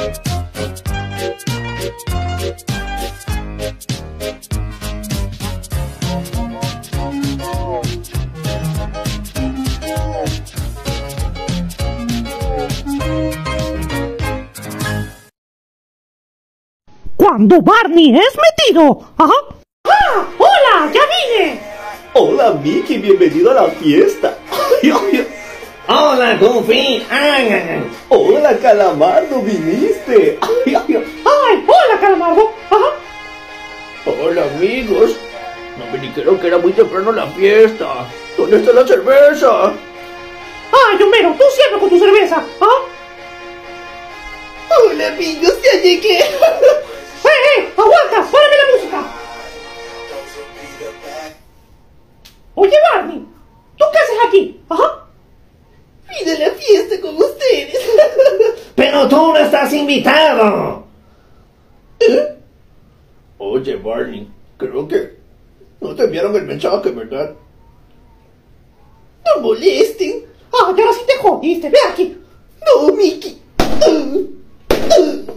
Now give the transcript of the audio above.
Cuando Barney es metido. Ajá. ¡Ah! ¡Hola! ¡Ya vine! Hola, Mickey, bienvenido a la fiesta. Hola, Goofy. Hola, Calamardo, viniste. ¡Ay! ¡Hola, Calamardo! Ajá. Hola, amigos. No me dijeron que era muy temprano la fiesta. ¿Dónde está la cerveza? ¡Ay, Homero! ¡Tú siempre con tu cerveza! ¿Ah? Hola, amigos, ya llegué. ¡Aguanta! ¡Párame la música! Oye, Barney, ¿tú qué haces aquí? Ajá. Vine a la fiesta con ustedes. Pero tú no estás invitado. Oye, Barney, creo que no te enviaron el mensaje, ¿verdad? No molesten. ¡Ah, y ahora sí te jodiste! ¡Ve aquí! No, Mickey.